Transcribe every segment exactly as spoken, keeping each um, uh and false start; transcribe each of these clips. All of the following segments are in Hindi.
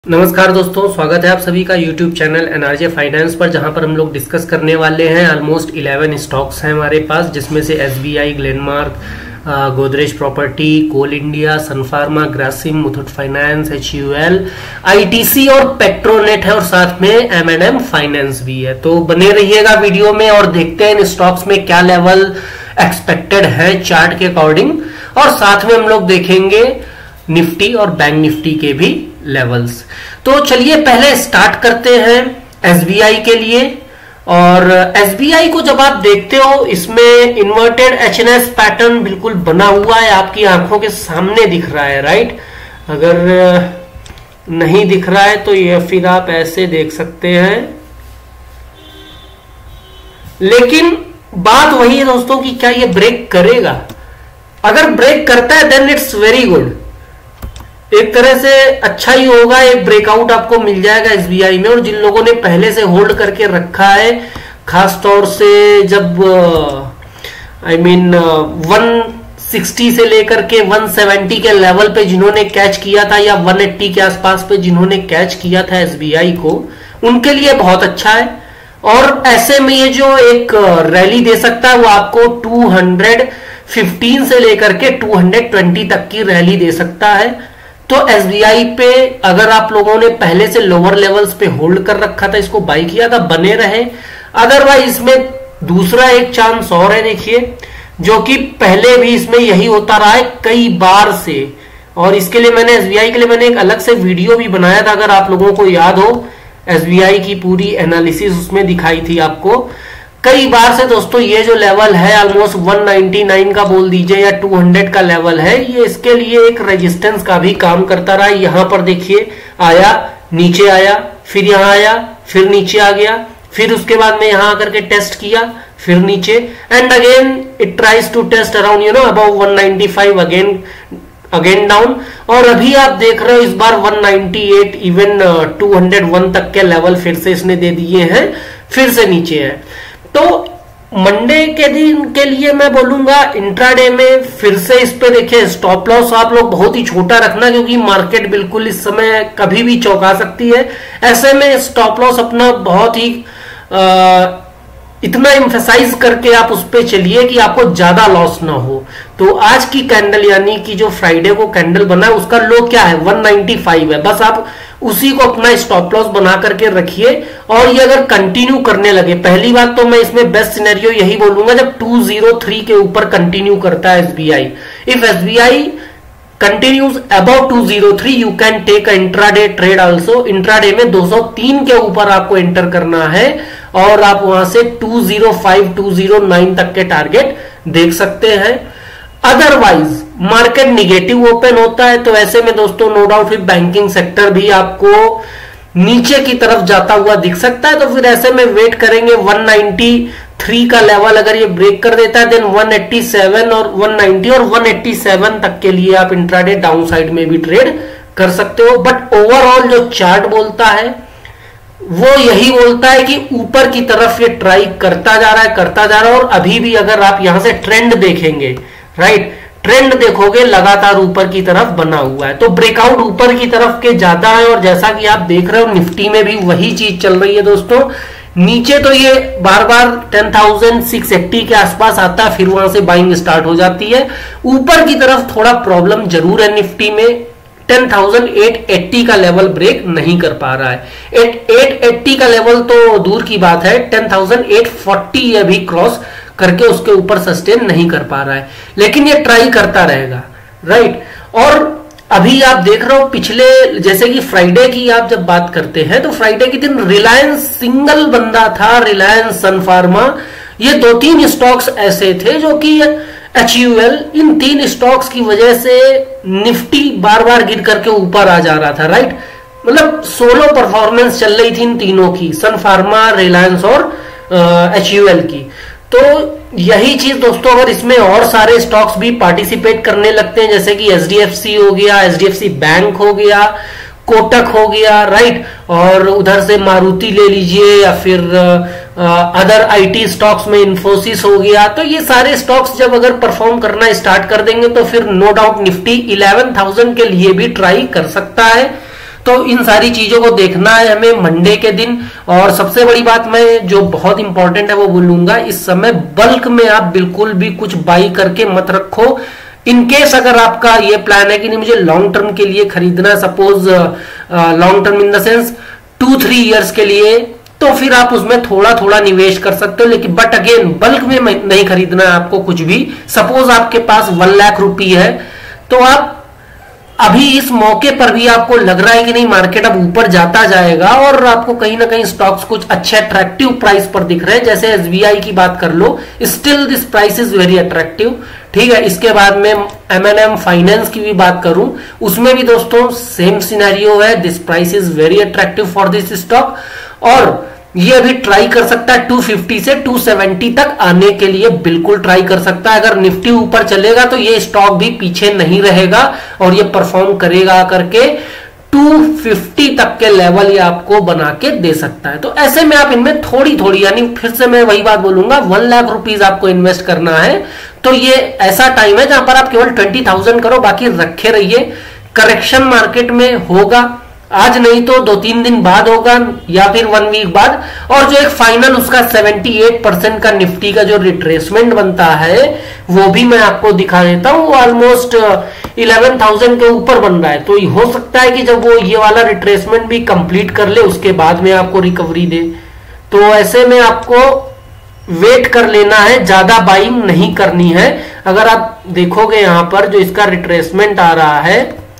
नमस्कार दोस्तों, स्वागत है आप सभी का यूट्यूब चैनल एनआरजे फाइनेंस पर, जहां पर हम लोग डिस्कस करने वाले हैं ऑलमोस्ट इलेवन स्टॉक्स हैं हमारे पास, जिसमें से SBI, Glenmark, Godrej Property, Coal India, Sun Pharma, Grasim, Muthoot Finance, HUL, ITC और पेट्रोनेट है और साथ में एम एंड एम फाइनेंस भी है। तो बने रहिएगा वीडियो में और देखते हैं इन स्टॉक्स में क्या लेवल एक्सपेक्टेड है चार्ट के अकॉर्डिंग, और साथ में हम लोग देखेंगे निफ्टी और बैंक निफ्टी के भी लेवल्स। तो चलिए पहले स्टार्ट करते हैं एसबीआई के लिए। और एसबीआई को जब आप देखते हो, इसमें इन्वर्टेड एचएनएस पैटर्न बिल्कुल बना हुआ है, आपकी आंखों के सामने दिख रहा है, राइट। अगर नहीं दिख रहा है तो ये फिर आप ऐसे देख सकते हैं। लेकिन बात वही है दोस्तों कि क्या ये ब्रेक करेगा। अगर ब्रेक करता है देन इट्स वेरी गुड, एक तरह से अच्छा ही होगा, एक ब्रेकआउट आपको मिल जाएगा एसबीआई में। और जिन लोगों ने पहले से होल्ड करके रखा है, खास तौर से जब आई मीन वन सिक्सटी से लेकर के वन सेवेंटी के लेवल पे जिन्होंने कैच किया था, या वन एट्टी के आसपास पे जिन्होंने कैच किया था एसबीआई को, उनके लिए बहुत अच्छा है। और ऐसे में ये जो एक रैली दे सकता है वो आपको टू फिफ्टीन से लेकर के टू ट्वेंटी तक की रैली दे सकता है। तो एसबीआई पे अगर आप लोगों ने पहले से लोअर लेवल्स पे होल्ड कर रखा था, इसको बाई किया था, बने रहे। अदरवाइज इसमें दूसरा एक चांस और है, देखिए, जो कि पहले भी इसमें यही होता रहा है कई बार से। और इसके लिए मैंने एसबीआई के लिए मैंने एक अलग से वीडियो भी बनाया था, अगर आप लोगों को याद हो। एसबीआई की पूरी एनालिसिस उसमें दिखाई थी आपको। कई बार से दोस्तों ये जो लेवल है ऑलमोस्ट वन नाइंटी नाइन का बोल दीजिए या टू हंड्रेड का लेवल है, ये इसके लिए एक रेजिस्टेंस का भी काम करता रहा। यहां पर देखिए, आया, नीचे आया, फिर यहां आया, फिर नीचे आ गया, फिर उसके बाद में यहां आकर के टेस्ट किया, फिर नीचे, and again it tries to test around you know about one ninety five, again again down. और अभी आप देख रहे हो इस बार one ninety eight, even two hundred one तक के लेवल फिर से इसने दे दिए हैं, फिर से नीचे है। तो मंडे के दिन के लिए मैं बोलूंगा इंट्राडे में फिर से इस पे देखिए स्टॉप लॉस आप लोग बहुत ही छोटा रखना, क्योंकि मार्केट बिल्कुल इस समय कभी भी चौंका सकती है। ऐसे में स्टॉप लॉस अपना बहुत ही आ, इतना एम्फेसाइज करके आप उस पे चलिए कि आपको ज्यादा लॉस ना हो। तो आज की कैंडल यानी कि जो फ्राइडे को कैंडल बना है, उसका लो क्या है, वन नाइंटी फाइव है। बस आप उसी को अपना स्टॉप लॉस बना करके रखिए। और ये अगर कंटिन्यू करने लगे, पहली बात तो मैं इसमें बेस्ट सिनेरियो यही बोलूंगा जब टू ओ थ्री के ऊपर कंटिन्यू करता है SBI. If SBI continues about two O three, you can take a intraday trade also. Intraday में दो सौ तीन के ऊपर आपको एंटर करना है और आप वहां से two O five, two O nine तक के टारगेट देख सकते हैं। अदरवाइज मार्केट निगेटिव ओपन होता है, तो ऐसे में दोस्तों नो डाउट फिर बैंकिंग सेक्टर भी आपको नीचे की तरफ जाता हुआ दिख सकता है। तो फिर ऐसे में वेट करेंगे वन नाइंटी थ्री का लेवल अगर ये ब्रेक कर देता है, देन वन एट्टी सेवन और वन नाइंटी और वन एट्टी सेवन तक के लिए आप इंट्राडे डाउन साइड में भी ट्रेड कर सकते हो। बट ओवरऑल जो चार्ट बोलता है वो यही बोलता है कि ऊपर की तरफ ये ट्राई करता जा रहा है, करता जा रहा है। और अभी भी अगर आप यहां से ट्रेंड देखेंगे, राइट, ट्रेंड देखोगे लगातार ऊपर की तरफ बना हुआ है। तो ब्रेकआउट ऊपर की तरफ के ज्यादा है। और जैसा कि आप देख रहे हो निफ्टी में भी वही चीज चल रही है दोस्तों। नीचे तो ये बार बार टेन थाउजेंड सिक्स एट्टी के आसपास आता है, फिर वहां से बाइंग स्टार्ट हो जाती है। ऊपर की तरफ थोड़ा प्रॉब्लम जरूर है निफ्टी में, टेन थाउजेंड एट एट्टी का लेवल ब्रेक नहीं कर पा रहा है। एट एट्टी का लेवल तो दूर की बात है, टेन थाउजेंड एट फोर्टी अभी क्रॉस करके उसके ऊपर सस्टेन नहीं कर पा रहा है, लेकिन ये ट्राई करता रहेगा, राइट। और अभी आप देख रहे हो पिछले, जैसे कि फ्राइडे की आप जब बात करते हैं, तो फ्राइडे के दिन रिलायंस सिंगल बंदा था, रिलायंस, सन फार्मा, ये दो तीन स्टॉक्स ऐसे थे जो कि एचयूएल, इन तीन स्टॉक्स की वजह से निफ्टी बार बार गिर करके ऊपर आ जा रहा था, राइट। मतलब सोलो परफॉर्मेंस चल रही थी इन तीनों की, सन फार्मा, रिलायंस और एचयूएल की। तो यही चीज दोस्तों अगर इसमें और सारे स्टॉक्स भी पार्टिसिपेट करने लगते हैं, जैसे कि एचडीएफसी हो गया, एचडीएफसी बैंक हो गया, कोटक हो गया, राइट, और उधर से मारुति ले लीजिए, या फिर अदर आईटी स्टॉक्स में इन्फोसिस हो गया, तो ये सारे स्टॉक्स जब अगर परफॉर्म करना स्टार्ट कर देंगे तो फिर no doubt Nifty eleven thousand के लिए भी ट्राई कर सकता है। तो इन सारी चीजों को देखना है हमें मंडे के दिन। और सबसे बड़ी बात मैं जो बहुत इंपॉर्टेंट है वो बोलूंगा, इस समय बल्क में आप बिल्कुल भी कुछ बाई करके मत रखो। इनकेस अगर आपका ये प्लान है कि नहीं मुझे लॉन्ग टर्म के लिए खरीदना, suppose long term in the sense two three years के लिए, तो फिर आप उसमें थोड़ा थोड़ा निवेश कर सकते हो, लेकिन बट अगेन बल्क में नहीं खरीदना है आपको कुछ भी। सपोज आपके पास वन लाख रुपए है, तो आप अभी इस मौके पर भी आपको लग रहा है कि नहीं मार्केट अब ऊपर जाता जाएगा और आपको कहीं ना कहीं स्टॉक्स कुछ अच्छे अट्रैक्टिव प्राइस पर दिख रहे हैं, जैसे एसबीआई की बात कर लो, still this price is very attractive. ठीक है, इसके बाद में एमएनएम फाइनेंस की भी बात करूं, उसमें भी दोस्तों सेम सिनेरियो है, this price is very attractive for this stock. और ये अभी ट्राई कर सकता है टू फिफ्टी से टू सेवेंटी तक आने के लिए, बिल्कुल ट्राई कर सकता है। अगर निफ्टी ऊपर चलेगा तो ये स्टॉक भी पीछे नहीं रहेगा और ये परफॉर्म करेगा करके टू फिफ्टी तक के लेवल ये आपको बना के दे सकता है। तो ऐसे में आप इनमें थोड़ी थोड़ी, यानी फिर से मैं वही बात बोलूंगा, वन लाख रुपीज आपको इन्वेस्ट करना है तो ये ऐसा टाइम है जहां पर आप केवल ट्वेंटी थाउजेंड करो, बाकी रखे रहिए। करेक्शन मार्केट में होगा, आज नहीं तो दो तीन दिन बाद होगा या फिर वन वीक बाद। और जो एक फाइनल उसका अठहत्तर परसेंट का निफ्टी का जो रिट्रेसमेंट बनता है वो भी मैं आपको दिखा देता हूं, वो ऑलमोस्ट इलेवन थाउजेंड के ऊपर बन रहा है। तो हो सकता है कि जब वो ये वाला रिट्रेसमेंट भी कंप्लीट कर ले उसके बाद में आपको रिकवरी दे। तो ऐसे में आपको वेट कर लेना है, ज्यादा बाइंग नहीं करनी है। अगर आप देखोगे यहां पर जो इसका रिट्रेसमेंट आ रहा है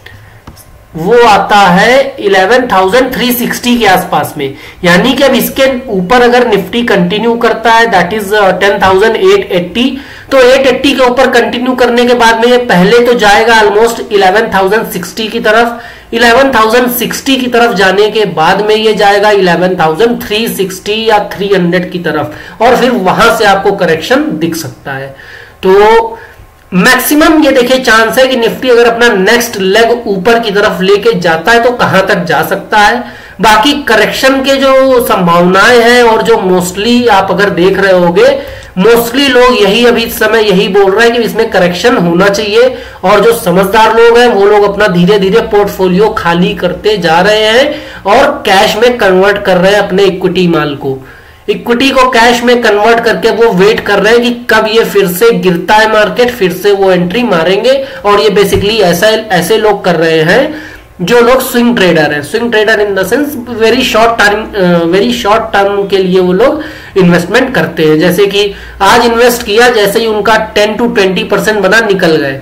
वो आता है इलेवन थाउजेंड थ्री सिक्सटी के आसपास में, यानी कि अब इसके ऊपर अगर निफ्टी कंटिन्यू करता है that is ten thousand eight eighty, तो एट एट्टी के ऊपर कंटिन्यू करने के बाद में ये पहले तो जाएगा ऑलमोस्ट इलेवन थाउजेंड सिक्सटी की तरफ, इलेवन थाउजेंड सिक्सटी की तरफ जाने के बाद में ये जाएगा इलेवन थाउजेंड थ्री सिक्सटी या थ्री हंड्रेड की तरफ, और फिर वहां से आपको करेक्शन दिख सकता है। तो मैक्सिमम ये देखिए चांस है कि निफ्टी अगर अपना नेक्स्ट लेग ऊपर की तरफ लेके जाता है तो कहां तक जा सकता है। बाकी करेक्शन के जो संभावनाएं हैं और जो मोस्टली आप अगर देख रहे होगे, मोस्टली लोग यही अभी इस समय यही बोल रहे हैं कि इसमें करेक्शन होना चाहिए, और जो समझदार लोग हैं वो लोग अपना धीरे धीरे पोर्टफोलियो खाली करते जा रहे हैं और कैश में कन्वर्ट कर रहे हैं अपने इक्विटी माल को। इक्विटी को कैश में कन्वर्ट करके वो वेट कर रहे हैं कि कब ये फिर से गिरता है मार्केट, फिर से वो एंट्री मारेंगे। और ये बेसिकली ऐसा ऐसे लोग कर रहे हैं जो लोग स्विंग ट्रेडर हैं, swing trader in the sense very short term, very short term के लिए वो लोग इन्वेस्टमेंट करते हैं। जैसे कि आज इन्वेस्ट किया, जैसे ही उनका टेन टू ट्वेंटी परसेंट बना निकल गए।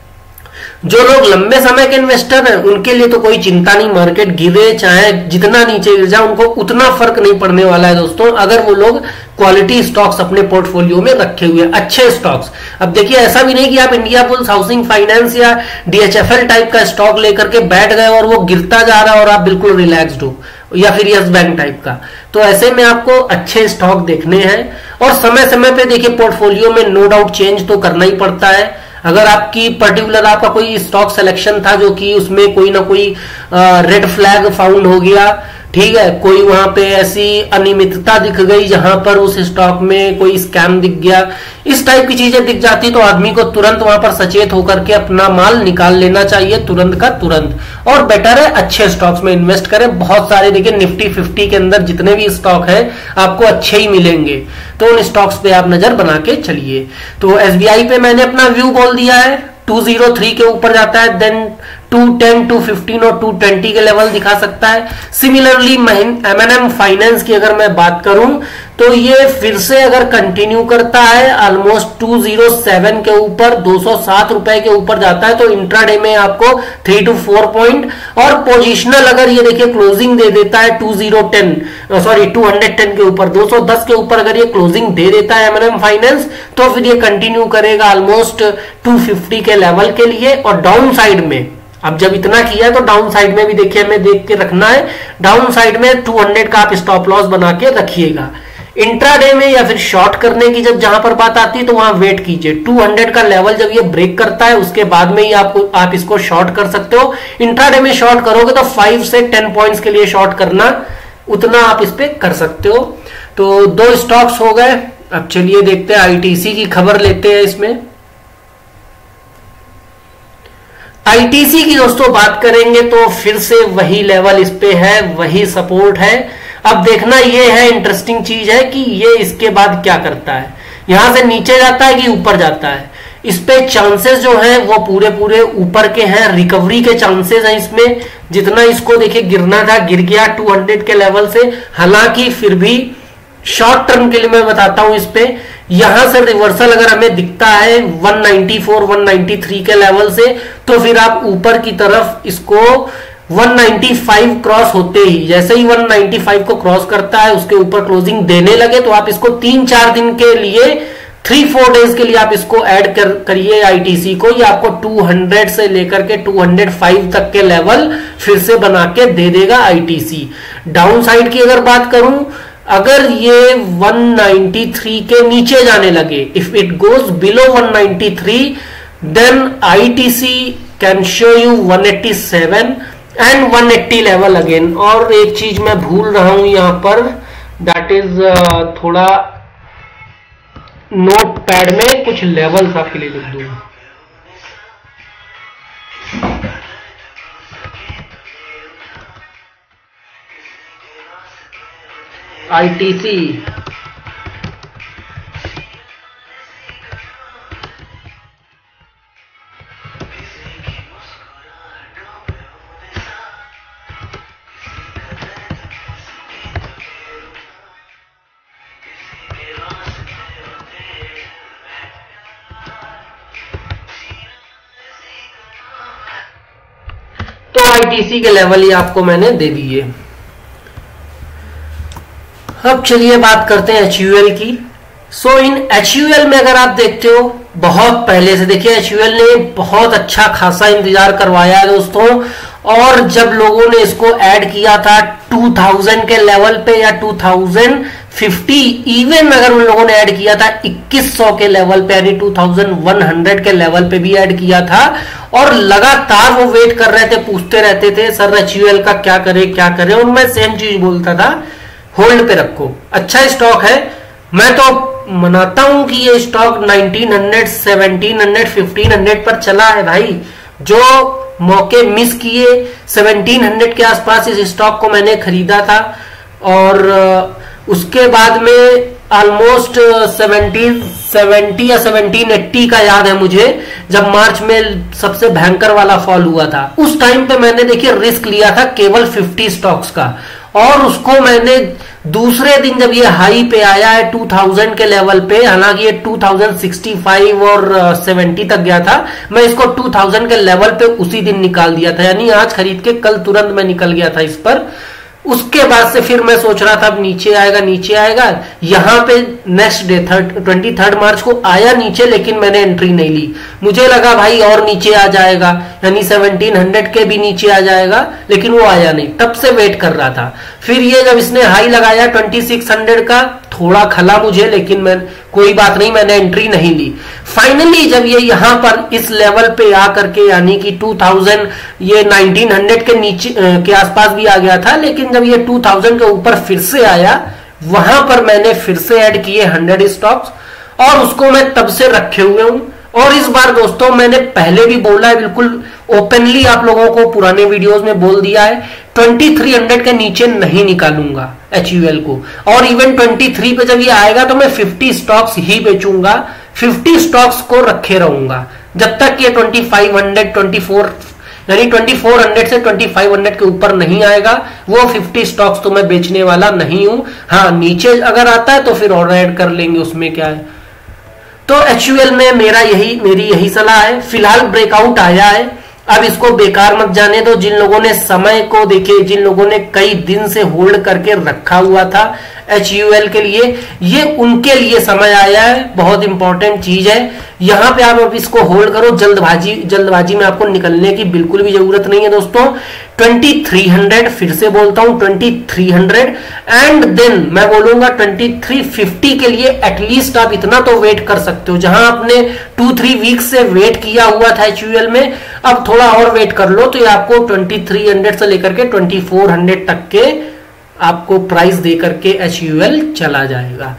जो लोग लंबे समय के इन्वेस्टर हैं उनके लिए तो कोई चिंता नहीं, मार्केट गिरे चाहे जितना नीचे गिर जाए उनको उतना फर्क नहीं पड़ने वाला है दोस्तों, अगर वो लोग क्वालिटी स्टॉक्स अपने पोर्टफोलियो में रखे हुए अच्छे स्टॉक्स। अब देखिए ऐसा भी नहीं कि आप इंडिया बुल्स हाउसिंग फाइनेंस या डीएचएफएल टाइप का स्टॉक लेकर के बैठ गए और वो गिरता जा रहा है और आप बिल्कुल रिलैक्स्ड हो, या फिर यस बैंक टाइप का। तो ऐसे में आपको अच्छे स्टॉक देखने हैं और समय समय पे देखिए पोर्टफोलियो में नो डाउट चेंज तो करना ही पड़ता है। अगर आपकी पर्टिकुलर आपका कोई स्टॉक सिलेक्शन था जो कि उसमें कोई ना कोई रेड फ्लैग फाउंड हो गया, ठीक है, कोई वहां पे ऐसी अनियमितता दिख गई जहां पर उस स्टॉक में कोई स्कैम दिख गया, इस टाइप की चीजें दिख जाती तो आदमी को तुरंत वहां पर सचेत होकर के अपना माल निकाल लेना चाहिए तुरंत का तुरंत। और बेटर है अच्छे स्टॉक्स में इन्वेस्ट करें। बहुत सारे देखिए निफ्टी फिफ्टी के अंदर जितने भी स्टॉक है आपको अच्छे ही मिलेंगे, तो उन स्टॉक्स पे आप नजर बना के चलिए। तो एसबीआई पे मैंने अपना व्यू बोल दिया है, टू जीरो थ्री के ऊपर जाता है, then two ten, two fifteen और टू ट्वेंटी के लेवल दिखा सकता है। सिमिलरली एमएनएम फाइनेंस की अगर मैं बात करूं तो ये फिर से अगर कंटिन्यू करता है ऑलमोस्ट टू जीरो सेवन के ऊपर, दो सौ सात रुपए के ऊपर जाता है, तो इंट्राडे में आपको थ्री टू फोर पॉइंट, और पोजिशनल अगर ये देखिए क्लोजिंग दे देता है two zero ten sorry two hundred ten के ऊपर, दो सौ दस के ऊपर अगर ये क्लोजिंग दे देता है एमएनएम फाइनेंस, तो फिर ये कंटिन्यू करेगा ऑलमोस्ट टू फिफ्टी के लेवल के लिए। और डाउन साइड में अब जब इतना किया है तो डाउन साइड में भी देखिए हमें देख के रखना है, डाउन साइड में टू हंड्रेड का आप स्टॉप लॉस बना के रखिएगा। इंट्राडे में या फिर शॉर्ट करने की जब जहां पर बात आती है तो वहां वेट कीजिए, टू हंड्रेड का लेवल जब ये ब्रेक करता है उसके बाद में ही आपको आप इसको शॉर्ट कर सकते हो। इंट्राडे में शॉर्ट करोगे तो फाइव से टेन पॉइंट्स के लिए शॉर्ट करना, उतना आप इस पे कर सकते हो। तो दो स्टॉक्स हो गए। अब चलिए देखते हैं आईटीसी की खबर लेते हैं इसमें। आईटीसी की दोस्तों बात करेंगे तो फिर से वही लेवल इस पे है, वही सपोर्ट है। अब देखना ये है, इंटरेस्टिंग चीज है कि ये इसके बाद क्या करता है, यहां से नीचे जाता है कि ऊपर जाता है। इस पे चांसेस जो है वो पूरे पूरे ऊपर के हैं, रिकवरी के चांसेस हैं इसमें। जितना इसको देखिए गिरना था गिर गया टू हंड्रेड के लेवल से, हालांकि फिर भी शॉर्ट टर्म के लिए मैं बताता हूं इस पे यहां से रिवर्सल अगर हमें दिखता है one ninety four one ninety three के लेवल से, तो फिर आप ऊपर की तरफ इसको वन नाइंटी फाइव क्रॉस होते ही, जैसे ही वन नाइंटी फाइव को क्रॉस करता है उसके ऊपर क्लोजिंग देने लगे तो आप इसको तीन चार दिन के लिए, थ्री फोर डेज के लिए आप इसको ऐड कर करिए आईटीसी को। ये आपको टू हंड्रेड से लेकर के टू हंड्रेड फाइव तक के लेवल फिर से बना के दे देगा आईटीसी। डाउन साइड की अगर बात करूं, अगर ये वन नाइंटी थ्री के नीचे जाने लगे, if it goes below one ninety three, then ITC can show you one eighty seven and one eighty level again. और एक चीज मैं भूल रहा हूं यहां पर, दैट इज थोड़ा नोट पैड में कुछ लेवल्स आपके लिए लिख दूंगा। आईटीसी तो आईटीसी के लेवल ही आपको मैंने दे दिए। अब चलिए बात करते हैं एचयूएल की। सो इन एचयूएल में अगर आप देखते हो बहुत पहले से, देखिए एचयूएल ने बहुत अच्छा खासा इंतजार करवाया है दोस्तों। और जब लोगों ने इसको ऐड किया था टू थाउजेंड के लेवल पे या टू थाउजेंड फिफ्टी, इवन अगर उन लोगों ने ऐड किया था इक्कीस सौ के लेवल पे यानी टू थाउजेंड वन हंड्रेड के लेवल पे भी ऐड किया था, और लगातार वो वेट कर रहे थे, पूछते रहते थे सर एचयूएल का क्या करे क्या करे, और मैं सेम चीज बोलता था होल्ड पे रखो, अच्छा स्टॉक है। मैं तो मनाता हूं कि ये stock nineteen hundred, seventeen hundred, fifteen hundred पर चला है भाई। जो मौके मिस किए, सेवनटीन हंड्रेड के आसपास इस स्टॉक को मैंने खरीदा था, और उसके बाद में ऑलमोस्ट सेवनटीन सेवेंटी या सेवनटीन एट्टी का याद है मुझे, जब मार्च में सबसे भयंकर वाला फॉल हुआ था। उस टाइम पे मैंने देखिए रिस्क लिया था केवल फिफ्टी स्टॉक्स का, और उसको मैंने दूसरे दिन जब ये हाई पे आया है टू थाउजेंड के लेवल पे, हालांकि ये टू थाउजेंड सिक्सटी फाइव और सेवेंटी तक गया था, मैं इसको टू थाउजेंड के लेवल पे उसी दिन निकाल दिया था, यानी आज खरीद के कल तुरंत मैं निकल गया था इस पर। उसके बाद से फिर मैं सोच रहा था अब नीचे आएगा नीचे आएगा, यहां पे next day third twenty third March को आया नीचे, लेकिन मैंने एंट्री नहीं ली। मुझे लगा भाई और नीचे आ जाएगा, यानी सेवनटीन हंड्रेड के भी नीचे आ जाएगा, लेकिन वो आया नहीं, तब से वेट कर रहा था। फिर ये जब इसने हाई लगाया ट्वेंटी सिक्स हंड्रेड का, थोड़ा खला मुझे, लेकिन मैं कोई बात नहीं, मैंने एंट्री नहीं ली। फाइनली जब ये यहां पर इस लेवल पे आ करके, यानी कि टू थाउजेंड, ये नाइनटीन हंड्रेड के नीचे के आसपास भी आ गया था, लेकिन जब ये टू थाउजेंड के ऊपर फिर से आया, वहां पर मैंने फिर से ऐड किए हंड्रेड स्टॉक्स, और उसको मैं तब से रखे हुए हूं। और इस बार दोस्तों मैंने पहले भी बोला है, बिल्कुल ओपनली आप लोगों को पुराने वीडियोस में बोल दिया है, ट्वेंटी थ्री हंड्रेड के नीचे नहीं निकालूंगा एचयूएल को, और इवन ट्वेंटी थ्री पे जब ये आएगा तो मैं फिफ्टी स्टॉक्स ही बेचूंगा, फिफ्टी स्टॉक्स को रखे रहूंगा जब तक ये twenty five hundred, twenty four यानी ट्वेंटी फोर हंड्रेड से ट्वेंटी फाइव हंड्रेड के ऊपर नहीं आएगा। वो फिफ्टी स्टॉक्स तो मैं बेचने वाला नहीं हूं। हाँ, नीचे अगर आता है तो फिर और ऐड कर लेंगे, उसमें क्या है। तो एचयूएल में मेरा यही मेरी यही सलाह है। फिलहाल ब्रेकआउट आया है, अब इसको बेकार मत जाने दो। जिन लोगों ने समय को देखे, जिन लोगों ने कई दिन से होल्ड करके रखा हुआ था एचयूएल के लिए, ये उनके लिए समय आया है, बहुत इंपॉर्टेंट चीज है। यहां पे आप अब इसको होल्ड करो, जल्दबाजी जल्दबाजी में आपको निकलने की बिल्कुल भी जरूरत नहीं है दोस्तों। ट्वेंटी थ्री हंड्रेड, फिर से बोलता हूं twenty three hundred, and then मैं बोलूंगा ट्वेंटी थ्री फिफ्टी के लिए एटलीस्ट आप इतना तो वेट कर सकते हो। जहां आपने टू थ्री वीक से वेट किया हुआ था एचयूएल में, अब थोड़ा और वेट कर लो तो ये आपको ट्वेंटी थ्री हंड्रेड से लेकर के ट्वेंटी फोर हंड्रेड तक के आपको प्राइस दे करके एचयूएल चला जाएगा।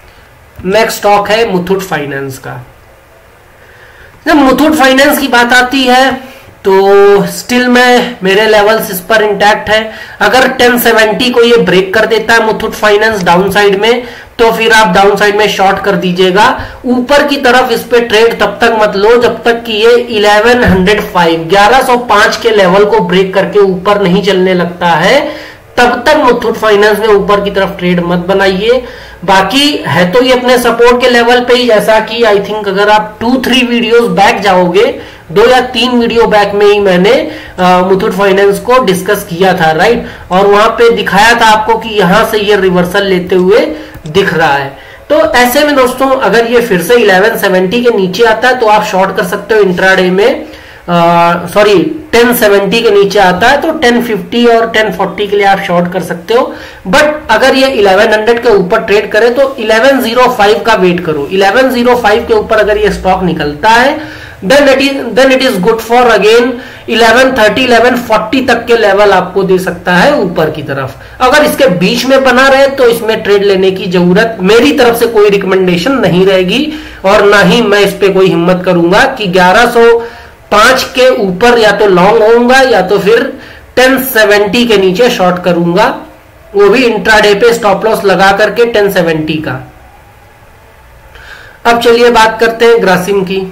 नेक्स्ट स्टॉक है मुथूट फाइनेंस का। जब मुथूट फाइनेंस की बात आती है तो स्टिल मैं मेरे लेवल्स इस पर इंटैक्ट है। अगर टेन सेवेंटी को ये ब्रेक कर देता है मुथूट फाइनेंस डाउन साइड में, तो फिर आप डाउन साइड में शॉर्ट कर दीजिएगा। ऊपर की तरफ इस पे ट्रेड तब तक मत लो जब तक कि ये इलेवन हंड्रेड फाइव ग्यारह सौ पाँच के लेवल को ब्रेक करके ऊपर नहीं चलने लगता है, तब तक मुथूट फाइनेंस में ऊपर की तरफ ट्रेड मत बनाइए। बाकी है तो ये अपने सपोर्ट के लेवल पे ही, जैसा कि आई थिंक अगर आप टू थ्री वीडियोस बैक जाओगे, दो या तीन वीडियो बैक में ही मैंने मुथूट फाइनेंस को डिस्कस किया था, राइट। और वहां पे दिखाया था आपको कि यहां से ये रिवर्सल लेते हुए दिख रहा है। तो ऐसे में दोस्तों अगर ये फिर से इलेवन सेवेंटी के नीचे आता है तो आप शॉर्ट कर सकते हो इंट्राडे में। सॉरी टेन सेवेंटी के नीचे आता है तो टेन फिफ्टी और टेन फोर्टी के लिए आप शॉर्ट कर सकते हो। बट अगर ये इलेवन हंड्रेड के ऊपर ट्रेड करे तो इलेवन ओ फाइव का वेट करो। इलेवन ओ फाइव के ऊपर अगर ये स्टॉक निकलता है then it is then it is good for again eleven thirty eleven forty तक के लेवल आपको दे सकता है ऊपर की तरफ। अगर इसके बीच में बना रहे तो इसमें ट्रेड लेने की जरूरत मेरी तरफ से कोई रिकमेंडेशन नहीं रहेगी, और ना ही मैं इस पे कोई हिम्मत करूंगा कि ग्यारह सौ पांच के ऊपर या तो लॉन्ग होऊंगा या तो फिर टेन सेवेंटी के नीचे शॉर्ट करूंगा, वो भी इंट्राडे पे स्टॉप लॉस लगा करके टेन सेवेंटी का। अब चलिए बात करते हैं ग्रासिम की।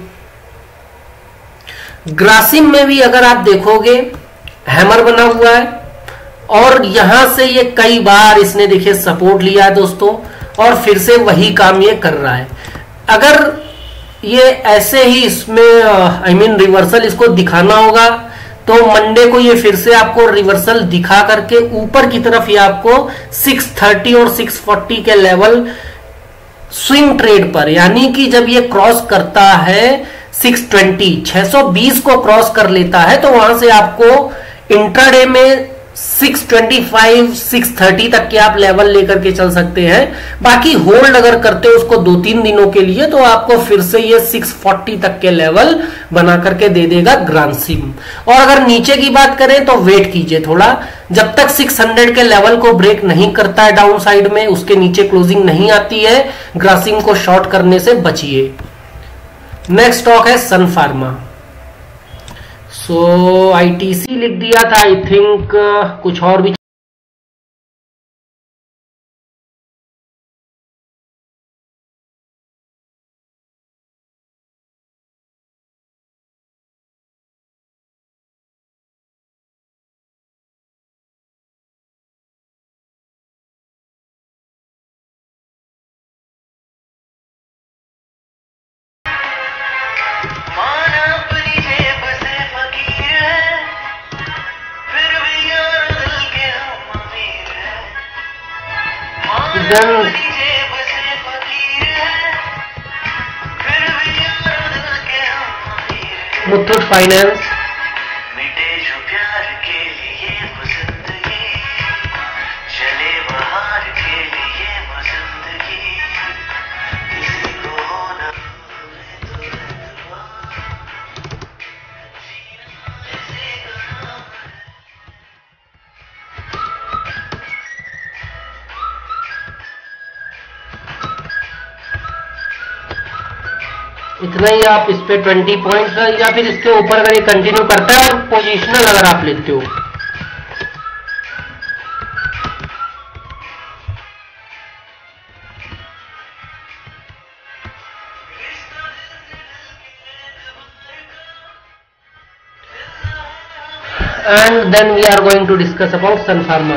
ग्रासिम में भी अगर आप देखोगे हैमर बना हुआ है और यहां से ये कई बार इसने देखिए सपोर्ट लिया है दोस्तों, और फिर से वही काम ये कर रहा है। अगर ये ऐसे ही इसमें आई मीन रिवर्सल इसको दिखाना होगा तो मंडे को ये फिर से आपको रिवर्सल दिखा करके ऊपर की तरफ ये आपको सिक्स थर्टी और सिक्स फोर्टी के लेवल स्विंग ट्रेड पर, यानी कि जब ये क्रॉस करता है सिक्स ट्वेंटी छह सौ बीस को क्रॉस कर लेता है तो वहां से आपको इंट्राडे में six twenty five six thirty तक के आप लेवल लेकर के चल सकते हैं। बाकी होल्ड अगर करते हो उसको दो तीन दिनों के लिए तो आपको फिर से ये सिक्स फोर्टी तक के लेवल बना करके दे देगा ग्रासिम। और अगर नीचे की बात करें तो वेट कीजिए थोड़ा, जब तक सिक्स हंड्रेड के लेवल को ब्रेक नहीं करता है डाउन साइड में, उसके नीचे क्लोजिंग नहीं आती है, ग्रासिम को शॉर्ट करने से बचिए। नेक्स्ट स्टॉक है सन फार्मा। सो आईटीसी लिख दिया था, आई थिंक कुछ और भी मुथूट फाइनेंस इतना ही आप इस पे ट्वेंटी पॉइंट्स या फिर इसके ऊपर अगर ये कंटिन्यू करता है और पोजिशनल अगर आप लेते हो and then we are going to discuss about Sun Pharma.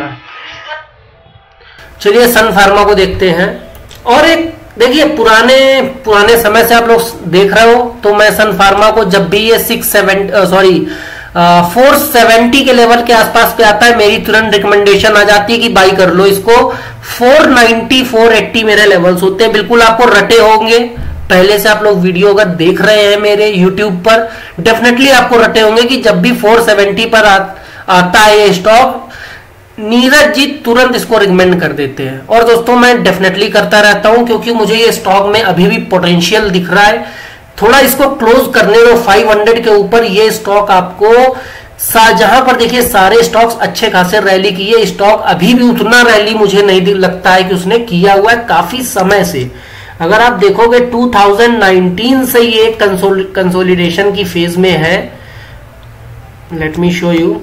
चलिए सन फार्मा को देखते हैं। और एक देखिए पुराने पुराने समय से आप लोग देख रहे हो तो मैं सन फार्मा को जब भी ये six seven sorry four seventy के लेवल के आसपास पे आता है मेरी तुरंत रिकमेंडेशन आ जाती है कि बाई कर लो इसको। फोर नाइंटी फोर एट्टी मेरे लेवल्स होते हैं, बिल्कुल आपको रटे होंगे। पहले से आप लोग वीडियो अगर देख रहे हैं मेरे यूट्यूब पर डेफिनेटली आपको रटे होंगे कि जब भी फोर सेवेंटी पर आ, आता है ये स्टॉक नीरज जी तुरंत इसको रिकमेंड कर देते हैं। और दोस्तों मैं डेफिनेटली करता रहता हूं क्योंकि मुझे ये स्टॉक में अभी भी पोटेंशियल दिख रहा है। थोड़ा इसको क्लोज करने दो फाइव हंड्रेड के ऊपर। ये स्टॉक आपको जहां पर देखिए सारे स्टॉक्स अच्छे खासे रैली किए, स्टॉक अभी भी उतना रैली मुझे नहीं लगता है कि उसने किया हुआ है काफी समय से। अगर आप देखोगे टू थाउजेंड नाइनटीन से ये कंसोलिडेशन की फेज में है लेट मी शो यू।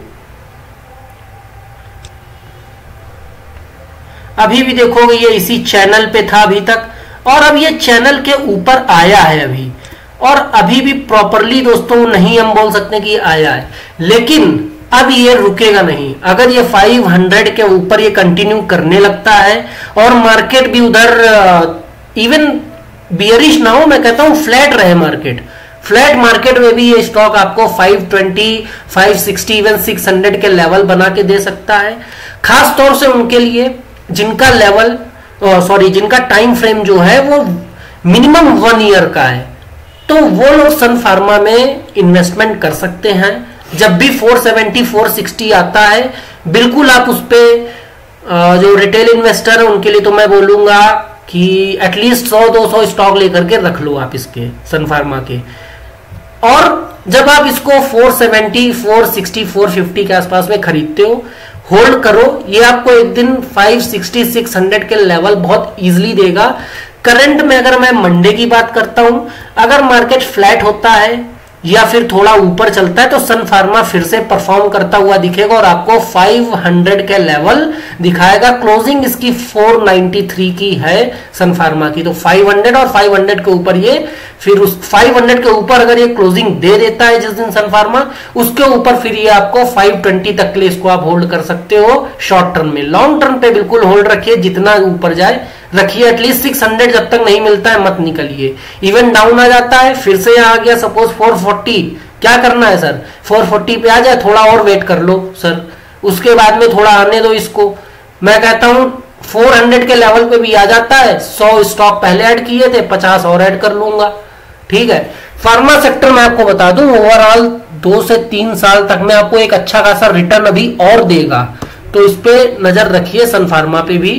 अभी भी देखोगे ये इसी चैनल पे था अभी तक, और अब ये चैनल के ऊपर आया है अभी, और अभी भी प्रॉपरली दोस्तों नहीं हम बोल सकते कि आया है, लेकिन अब ये रुकेगा नहीं। अगर ये पाँच सौ के ऊपर ये कंटिन्यू करने लगता है और मार्केट भी उधर इवन बियरिश ना हो, मैं कहता हूं फ्लैट रहे मार्केट, फ्लैट मार्केट में भी ये स्टॉक आपको पाँच सौ बीस, पाँच सौ साठ, इवन छह सौ के लेवल बना के दे सकता है। खास तौर से उनके लिए जिनका लेवल सॉरी जिनका टाइम फ्रेम जो है वो मिनिमम वन ईयर का है, तो वो लोग सन फार्मा में इन्वेस्टमेंट कर सकते हैं। जब भी चार सौ सत्तर, चार सौ साठ आता है, बिल्कुल आप उस पे जो रिटेल इन्वेस्टर है उनके लिए तो मैं बोलूंगा कि एटलीस्ट सौ दो सौ स्टॉक लेकर के रख लो आप इसके सन फार्मा के। और जब आप इसको चार सौ सत्तर, चार सौ साठ, चार सौ पचास के आसपास में खरीदते हो, होल्ड करो, ये आपको एक दिन पाँच सौ साठ, छह सौ के लेवल बहुत इजीली देगा। करंट में अगर मैं मंडे की बात करता हूं, अगर मार्केट फ्लैट होता है या फिर थोड़ा ऊपर चलता है तो सन फार्मा फिर से परफॉर्म करता हुआ दिखेगा और आपको पाँच सौ के लेवल दिखाएगा। क्लोजिंग इसकी चार सौ तिरानवे की है सन फार्मा की, तो पाँच सौ और पाँच सौ के ऊपर ये फिर उस पाँच सौ के ऊपर अगर ये क्लोजिंग दे देता है जिस दिन सन फार्मा, उसके ऊपर फिर ये आपको पाँच सौ बीस तक के लिए इसको आप होल्ड कर सकते हो शॉर्ट टर्म में। लॉन्ग टर्म पे बिल्कुल होल्ड रखिए, जितना ऊपर जाए रखिए, एटलीस्ट छह सौ जब तक नहीं मिलता है मत निकलिए। इवन डाउन आ जाता है, फिर से आ गया सपोज चार सौ चालीस, क्या करना है सर, चार सौ चालीस पे आ जाए, थोड़ा और वेट कर लो सर, उसके बाद में थोड़ा आने दो इसको। मैं कहता हूं चार सौ के लेवल पे भी आ जाता है, सौ स्टॉक पहले ऐड किए थे, पचास और ऐड कर लूंगा, ठीक है। फार्मा सेक्टर में आपको बता दूं ओवरऑल दो से तीन साल तक में आपको एक अच्छा खासा रिटर्न अभी और देगा, तो इस पे नजर रखिए सन फार्मा पे भी।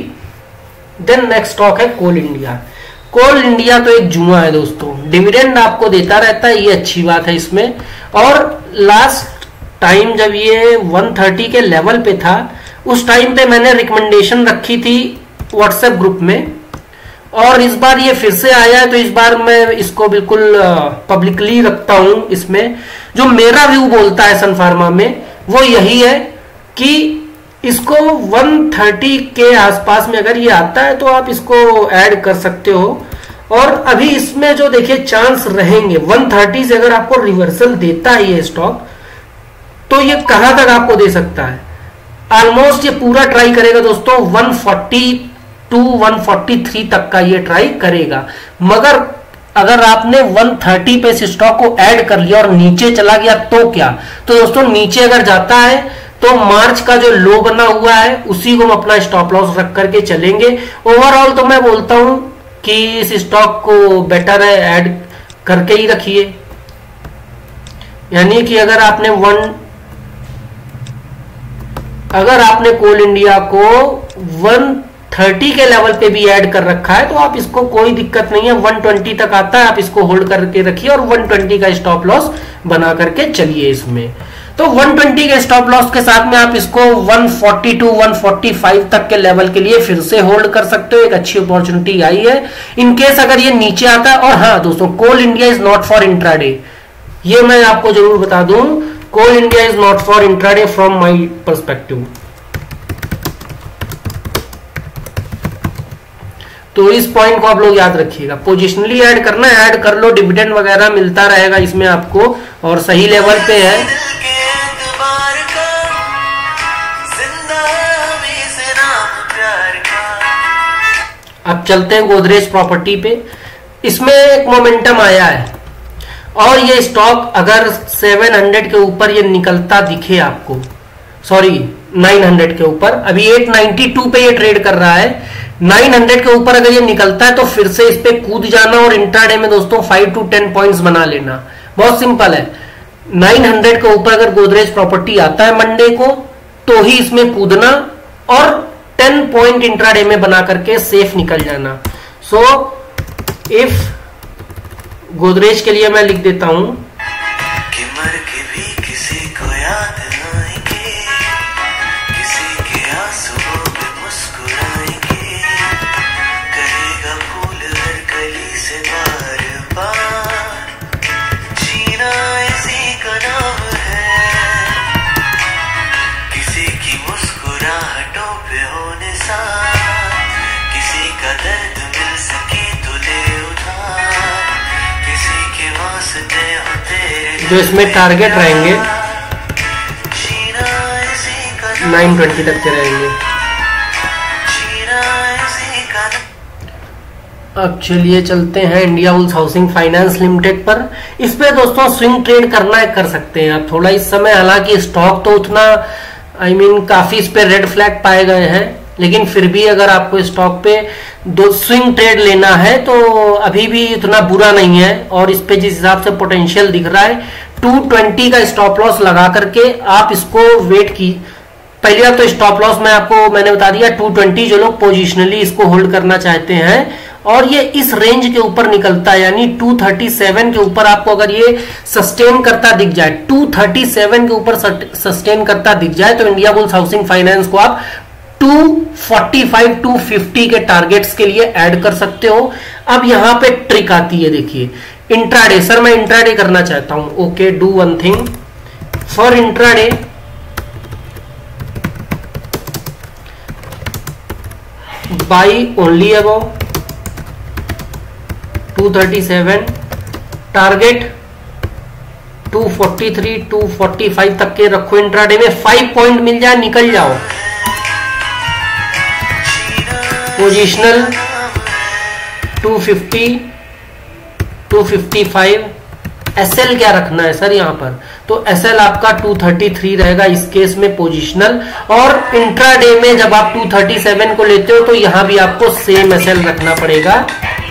देन नेक्स्ट स्टॉक है कोल इंडिया। कोल इंडिया तो एक जुआ है दोस्तों, डिविडेंड आपको देता रहता है, ये अच्छी बात है इसमें। और लास्ट टाइम जब ये एक सौ तीस के लेवल पे था, उस टाइम पे मैंने रिकमेंडेशन रखी थी व्हाट्सएप ग्रुप में, और इस बार ये फिर से आया है, तो इस बार मैं इसको बिल्कुल पब्लिकली रखता हूं। इसमें जो मेरा व्यू बोलता है सन फार्मा में वो यही है कि इसको एक सौ तीस के आसपास में अगर ये आता है तो आप इसको ऐड कर सकते हो। और अभी इसमें जो देखिए चांस रहेंगे एक सौ तीस से अगर आपको रिवर्सल देता है ये स्टॉक, तो ये कहां तक आपको दे सकता है, ऑलमोस्ट ये पूरा ट्राई करेगा दोस्तों एक सौ बयालीस, एक सौ तैंतालीस तक का ये ट्राई करेगा। मगर अगर आपने एक सौ तीस पे इस स्टॉक को ऐड कर लिया और नीचे चला गया तो क्या, तो दोस्तों नीचे अगर जाता है तो मार्च का जो लो बना हुआ है उसी को हम अपना स्टॉप लॉस रख करके चलेंगे। ओवरऑल तो मैं बोलता हूं कि इस स्टॉक को बेटर है ऐड करके ही रखिए, यानी कि अगर आपने वन अगर आपने कोल इंडिया को एक सौ तीस के लेवल पे भी ऐड कर रखा है तो आप इसको कोई दिक्कत नहीं है, एक सौ बीस तक आता है, आप इसको होल्ड करके रखिए और एक सौ बीस का स्टॉप लॉस बना करके चलिए इसमें। तो एक सौ बीस के स्टॉप लॉस के साथ में आप इसको एक सौ बयालीस, एक सौ पैंतालीस तक के लेवल के लिए फिर से होल्ड कर सकते हो, एक अच्छी अपॉर्चुनिटी आई है इन केस अगर ये नीचे आता है। और हाँ दोस्तों, Coal India is not for intraday, ये मैं आपको जरूर बता दूं, Coal India is not for intraday from my perspective. तो इस पॉइंट को आप लोग याद रखिएगा, पोजिशनली ऐड करना है, ऐड कर लो, डिविडेंड वगैरह मिलता रहेगा इसमें आपको और सही लेवल पे है। अब चलते हैं गोदरेज प्रॉपर्टी पे। इसमें एक मोमेंटम आया है और ये स्टॉक अगर सात सौ के ऊपर ये निकलता दिखे आपको, सॉरी नौ सौ के ऊपर, अभी आठ सौ बानवे पे ये ट्रेड कर रहा है, नौ सौ के ऊपर अगर ये निकलता है तो फिर से इस पे कूद जाना और इंट्राडे में दोस्तों फाइव टू टेन पॉइंट्स बना लेना, बहुत सिंपल है। नौ सौ के ऊपर अगर गोदरेज प्रॉपर्टी आता है मंडे को तो ही इसमें कूदना और टेन पॉइंट इंट्राडे में बना करके सेफ निकल जाना। सो इफ गोदरेज के लिए मैं लिख देता हूं कि मर के भी किसी को याद आएंगे, किसी के आंसुओं पे मुस्कुराएंगे, कहेगा फूल हर कली से बार बार, जीना इसी का नाम है। जो इसमें टारगेट रहेंगे नाइन ट्वेंटी तक के रहेंगे। अब चलिए चलते हैं India bulls housing Finance Limited पर। इस पे दोस्तों स्विंग ट्रेड करना है, कर सकते हैं आप थोड़ा इस समय। हालांकि स्टॉक तो उतना आई I मीन mean, काफी इस पे रेड फ्लैग पाए गए हैं, लेकिन फिर भी अगर आपको स्टॉक पे दो स्विंग ट्रेड लेना है तो अभी भी इतना बुरा नहीं है। और इस पे जिस हिसाब से पोटेंशियल दिख रहा है टू ट्वेंटी का स्टॉप लॉस लगा करके आप इसको वेट की। पहले तो स्टॉप लॉस मैं आपको मैंने बता दिया टू ट्वेंटी, जो लोग पोजिशनली इसको होल्ड करना चाहते हैं और ये इस रेंज के ऊपर निकलता है, यानी टू थर्टी सेवन के ऊपर आपको अगर ये सस्टेन करता दिख जाए, टू थर्टी सेवन के ऊपर सस्टेन करता दिख जाए तो इंडिया बुल्स हाउसिंग फाइनेंस को आप two forty five two fifty के टारगेट्स के लिए ऐड कर सकते हो। अब यहां पे ट्रिक आती है, देखिए इंट्राडे। सर मैं इंट्राडे करना चाहता हूं, okay do one thing for intraday. Buy only above two thirty seven, target two forty three two forty five तक के रखो। इंट्राडे में फाइव पॉइंट मिल जाए निकल जाओ। Positional two fifty two fifty five. SL क्या रखना है सर यहां पर, तो एसएल आपका टू थर्टी थ्री रहेगा इस केस में पोजिशनल। और इंट्राडे में जब आप टू थर्टी सेवन को लेते हो तो यहां भी आपको सेम एसएल रखना पड़ेगा।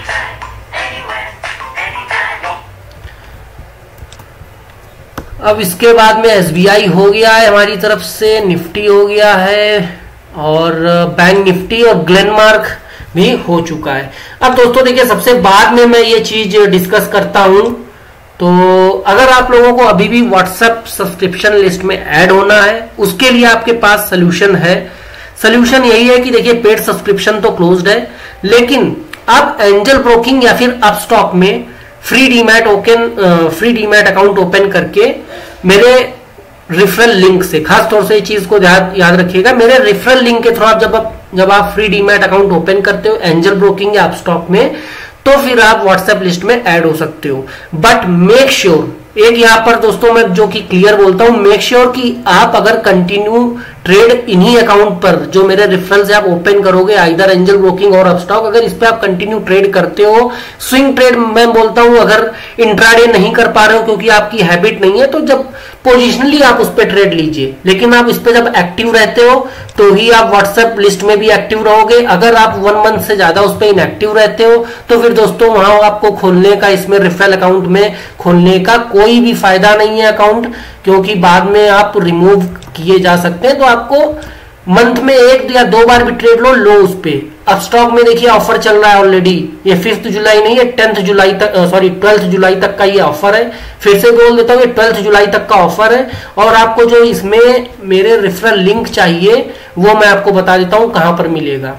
अब इसके बाद में एसबीआई हो गया है हमारी तरफ से, निफ्टी हो गया है और बैंक निफ्टी और ग्लेनमार्क भी हो चुका है। अब दोस्तों देखिए सबसे बाद में मैं ये चीज डिस्कस करता हूं, तो अगर आप लोगों को अभी भी व्हाट्सएप सब्सक्रिप्शन लिस्ट में ऐड होना है उसके लिए आपके पास सोल्यूशन है। सोल्यूशन यही है कि देखिए पेड सब्सक्रिप्शन तो क्लोज्ड है, लेकिन आप एंजल ब्रोकिंग या फिर अपस्टॉक में free demat open free demat account open करके मेरे रेफरल लिंक से, खास तौर से इस चीज को याद रखिएगा, मेरे रेफरल लिंक के थ्रू आप जब आप जब आप फ्री डीमैट अकाउंट ओपन करते हो एंजल ब्रोकिंग या अपस्टॉक में, तो फिर आप व्हाट्सएप लिस्ट में ऐड हो सकते हो। बट मेक श्योर, एक यहां पर दोस्तों मैं जो कि क्लियर बोलता हूं, मेक श्योर कि आप अगर कंटिन्यू ट्रेड इन्हीं अकाउंट पर जो मेरे रेफरल से आप ओपन करोगे, आइदर एंजल ब्रोकिंग और अपस्टॉक, अगर इस पे आप कंटिन्यू ट्रेड करते हो, स्विंग ट्रेड मैं बोलता हूं अगर इंट्राडे नहीं कर पा रहे हो क्योंकि आपकी हैबिट नहीं है, तो जब पोजिशनली आप उस पर ट्रेड लीजिए। लेकिन आप इस पे जब एक्टिव रहते हो तो ही आप व्हाट्सएप लिस्ट में भी एक्टिव रहोगे। अगर आप वन मंथ से ज्यादा उस पर इनएक्टिव रहते हो तो फिर दोस्तों वहां आपको खोलने का, इसमें रेफरल अकाउंट में खोलने का कोई भी फायदा नहीं है अकाउंट, क्योंकि बाद में आप रिमूव किए जा सकते हैं। तो आपको मंथ में एक या दो बार भी ट्रेड लो लो उस पे। अब स्टॉक में देखिए ऑफर चल रहा है ऑलरेडी, ये फिफ्थ जुलाई नहीं है टेंथ जुलाई तक, सॉरी ट्वेल्थ जुलाई तक का ये ऑफर है। फिर से बोल देता हूँ ये ट्वेल्थ जुलाई तक का ऑफर है। और आपको जो इसमें मेरे रेफरल लिंक चाहिए वो मैं आपको बता देता हूं कहां पर मिलेगा।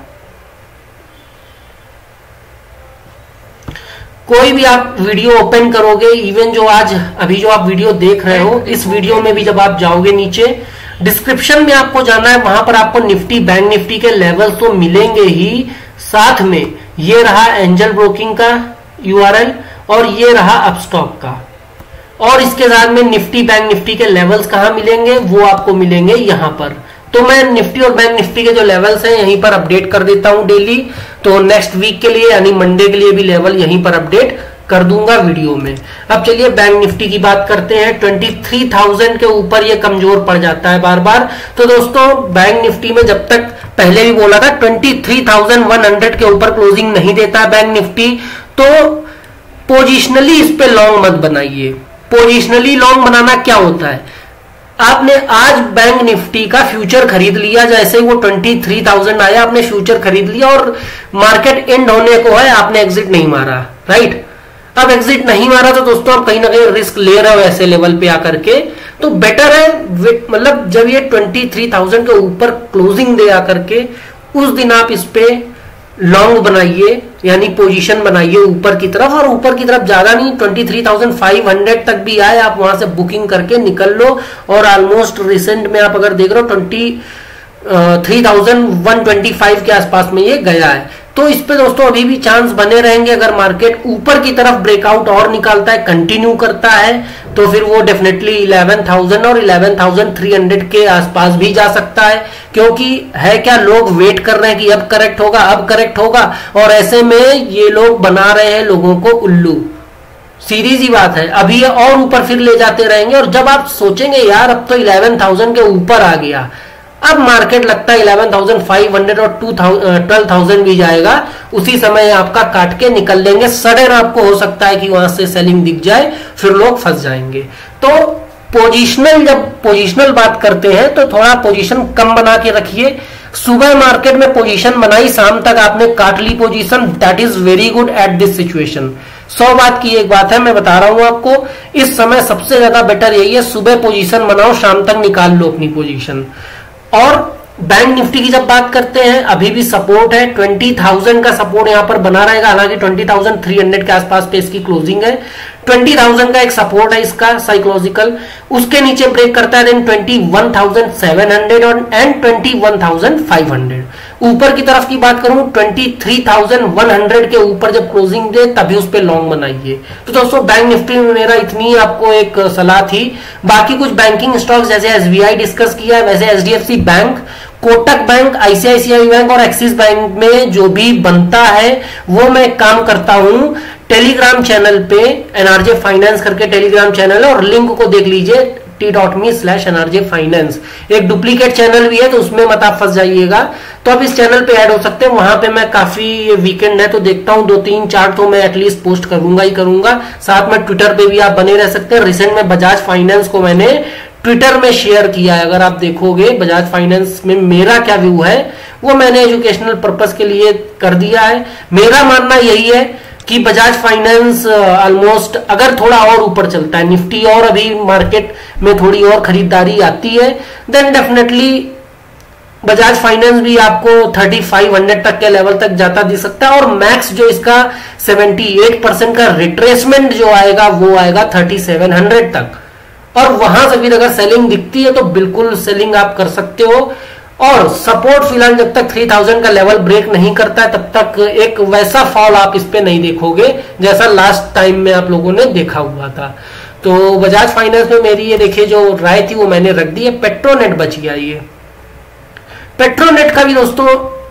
कोई भी आप वीडियो ओपन करोगे, इवन जो आज अभी जो आप वीडियो देख रहे हो, इस वीडियो में भी जब आप जाओगे नीचे डिस्क्रिप्शन में आपको जाना है, वहां पर आपको निफ्टी बैंक निफ्टी के लेवल तो मिलेंगे ही, साथ में ये रहा एंजल ब्रोकिंग का यूआरएल और ये रहा अपस्टॉक का, और इसके साथ में निफ्टी बैंक निफ्टी के लेवल्स कहां मिलेंगे वो आपको मिलेंगे यहां पर। तो मैं निफ्टी और बैंक निफ्टी के जो लेवल्स हैं यहीं पर अपडेट कर देता हूं डेली, तो नेक्स्ट वीक के लिए यानी मंडे के लिए भी लेवल यहीं पर अपडेट कर दूंगा वीडियो में। अब चलिए बैंक निफ्टी की बात करते हैं। तेईस हज़ार के ऊपर ये कमजोर पड़ जाता है बार बार। तो दोस्तों बैंक निफ्टी में जब तक, पहले भी बोला था, तेईस हज़ार एक सौ के ऊपर क्लोजिंग नहीं देता है बैंक निफ्टी, तो पोजिशनली इस पे लॉन्ग मत बनाइए। पोजिशनली लॉन्ग बनाना क्या होता है, आपने आज बैंक निफ्टी का फ्यूचर खरीद लिया, जैसे ही वो तेईस हज़ार आया आपने फ्यूचर खरीद लिया और मार्केट एंड होने को है, आपने एग्जिट नहीं मारा, राइट। अब एग्जिट नहीं मारा तो दोस्तों आप कहीं ना कहीं रिस्क ले रहे हो ऐसे लेवल पे आकर के, तो बेटर है मतलब जब ये तेईस हज़ार के ऊपर क्लोजिंग दे आकर के उस दिन आप इस पे लॉन्ग बनाइए, यानी पोजीशन बनाइए ऊपर की तरफ, और ऊपर की तरफ ज्यादा नहीं, तेईस हज़ार पाँच सौ तक भी आए आप वहां से बुकिंग करके निकल लो। और ऑलमोस्ट रिसेंट में आप अगर देख रहे हो तेईस हज़ार एक सौ पच्चीस के आसपास में ये गया है। तो इस पे दोस्तों अभी भी चांस बने रहेंगे। अगर मार्केट ऊपर की तरफ ब्रेकआउट और निकालता है, कंटिन्यू करता है, तो फिर वो डेफिनेटली इलेवन थाउजेंड और इलेवन थाउजेंड थ्री हंड्रेड के आसपास भी जा सकता है, क्योंकि है क्या, लोग वेट कर रहे हैं कि अब करेक्ट होगा, अब करेक्ट होगा, और ऐसे में ये लोग बना रहे हैं लोगों को उल्लू। सीरीज ही बात है, अभी ये और ऊपर फिर ले जाते रहेंगे, और जब आप सोचेंगे यार अब तो इलेवन थाउजेंड के ऊपर आ गया, अब मार्केट लगता है इलेवन थाउजेंड फाइव हंड्रेड और ट्वेल्व थाउजेंड भी जाएगा, उसी समय आपका काट के निकल लेंगे। सडन आपको हो सकता है कि वहां से सेलिंग दिख जाए, फिर लोग फंस जाएंगे। तो पोजिशनल, जब पोजिशनल बात करते हैं तो थोड़ा पोजीशन कम बना के रखिए। सुबह मार्केट में पोजीशन बनाई, शाम तक आपने काट ली position, that is very good at this situation. सौ बात की एक बात है, मैं बता रहा हूं आपको, इस समय सबसे ज्यादा बेटर यही है, सुबह पोजीशन बनाओ, शाम तक निकाल लो अपनी पोजीशन। और बैंक निफ्टी की जब बात करते हैं, अभी भी सपोर्ट है, ट्वेंटी थाउजेंड का सपोर्ट यहां पर बना रहेगा, हालांकि ट्वेंटी थाउजेंड थ्री हंड्रेड के आसपास पे इसकी क्लोजिंग है। ट्वेंटी थाउजेंड का एक सपोर्ट है इसका साइकोलॉजिकल, उसके नीचे ब्रेक करता है then twenty one thousand seven hundred and twenty one thousand five hundred. ऊपर की तरफ की बात करूं, twenty three thousand one hundred के ऊपर जब क्लोजिंग दे तभी उस पर लॉन्ग बनाइए। तो दोस्तों बैंक निफ्टी में मेरा इतनी आपको एक सलाह थी। बाकी कुछ बैंकिंग स्टॉक्स जैसे एसबीआई डिस्कस किया है, वैसे HDFC bank, Kotak bank, ICICI bank और एक्सिस बैंक में जो भी बनता है वो मैं काम करता हूं टेलीग्राम चैनल पे, एनआरजे फाइनेंस करके टेलीग्राम चैनल है, और लिंक को देख लीजिए t dot me slash NRJ finance. एक डुप्लीकेट चैनल भी है तो उसमें मत आप फंस जाइएगा, तो आप इस चैनल पे ऐड हो सकते हैं। वहां पे मैं काफी, वीकेंड है तो देखता हूं दो तीन चार तो मैं एटलीस्ट पोस्ट करूंगा ही करूंगा। साथ में ट्विटर पे भी आप बने रह सकते हैं। रिसेंट में बजाज फाइनेंस को मैंने ट्विटर में शेयर किया है, अगर आप देखोगे बजाज फाइनेंस में मेरा क्या व्यू है वो मैंने एजुकेशनल पर्पस के लिए कर दिया है। मेरा मानना यही है कि बजाज फाइनेंस ऑलमोस्ट अगर थोड़ा और ऊपर चलता है, निफ्टी और अभी मार्केट में थोड़ी और खरीदारी आती है, देन डेफिनेटली बजाज फाइनेंस भी आपको थर्टी फाइव हंड्रेड तक के लेवल तक जाता दिख सकता है, और मैक्स जो इसका सेवेंटी एट परसेंट का रिट्रेसमेंट जो आएगा वो आएगा थर्टी सेवन हंड्रेड तक, और वहां से फिर अगर सेलिंग दिखती है तो बिल्कुल सेलिंग आप कर सकते हो। और सपोर्ट फिलहाल जब तक थ्री थाउजेंड का लेवल ब्रेक नहीं करता है तब तक एक वैसा फॉल आप इस पे नहीं देखोगे जैसा लास्ट टाइम में आप लोगों ने देखा हुआ था। तो बजाज फाइनेंस में मेरी ये देखिए जो राय थी वो मैंने रख दी है। पेट्रोनेट बच गया, ये पेट्रोनेट का भी दोस्तों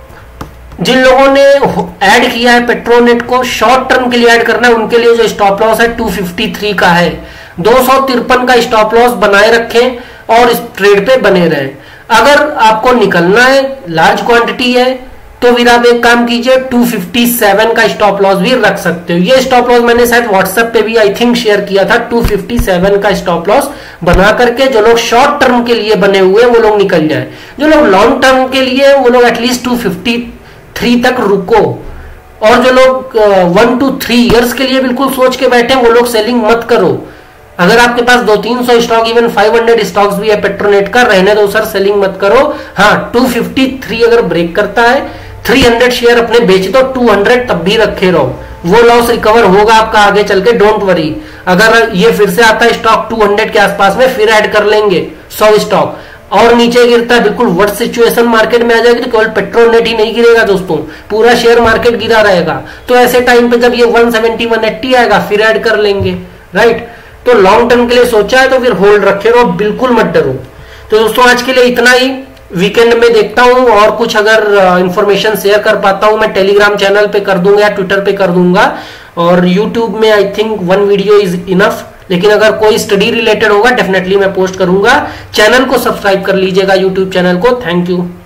जिन लोगों ने ऐड किया है पेट्रोनेट को शॉर्ट टर्म के लिए ऐड करना है, उनके लिए जो स्टॉप लॉस है टू फिफ्टी थ्री का है, दो सौ तिरपन का स्टॉप लॉस बनाए रखें और इस ट्रेड पे बने रहें। अगर आपको निकलना है, लार्ज क्वांटिटी है, तो फिर आप एक काम कीजिए टू फिफ्टी सेवन का स्टॉप लॉस भी रख सकते हो। ये स्टॉप लॉस मैंने शायद व्हाट्सएप पे भी आई थिंक शेयर किया था, टू फिफ्टी सेवन का स्टॉप लॉस बना करके जो लोग शॉर्ट टर्म के लिए बने हुए हैं वो लोग निकल जाए, जो लोग लॉन्ग टर्म के लिए वो लोग एटलीस्ट टू फिफ्टी थ्री तक रुको, और जो लोग वन टू थ्री इयर्स के लिए बिल्कुल सोच के बैठे वो लोग सेलिंग मत करो। अगर आपके पास दो तीन सौ stock, even five hundred stocks भी है पेट्रोनेट का, रहने दो सर, सेलिंग मत करो। हाँ, टू फिफ्टी थ्री अगर ब्रेक करता है, थ्री हंड्रेड शेयर अपने बेच दो, टू हंड्रेड तब भी रखे रहो, वो लॉस रिकवर होगा आपका आगे चल के, डोंट वरी। अगर ये फिर से आता है स्टॉक टू हंड्रेड के आसपास में, फिर ऐड कर लेंगे सौ स्टॉक, और नीचे गिरता है बिल्कुल वर्स्ट सिचुएशन मार्केट में आ जाएगी तो केवल पेट्रोनेट ही नहीं गिरेगा दोस्तों, पूरा शेयर मार्केट गिरा रहेगा। तो ऐसे टाइम पे जब ये वन सेवेंटी वन एट्टी आएगा फिर ऐड कर लेंगे, राइट। तो लॉन्ग टर्म के लिए सोचा है तो फिर होल्ड रखे रहो, बिल्कुल मत डरो। तो दोस्तों आज के लिए इतना ही, वीकेंड में देखता हूं और कुछ अगर इंफॉर्मेशन शेयर कर पाता हूं मैं टेलीग्राम चैनल पे कर दूंगा या ट्विटर पे कर दूंगा, और यूट्यूब में I think one video is enough, लेकिन अगर कोई स्टडी रिलेटेड होगा डेफिनेटली मैं पोस्ट करूंगा। चैनल को सब्सक्राइब कर लीजिएगा यूट्यूब चैनल को। Thank you.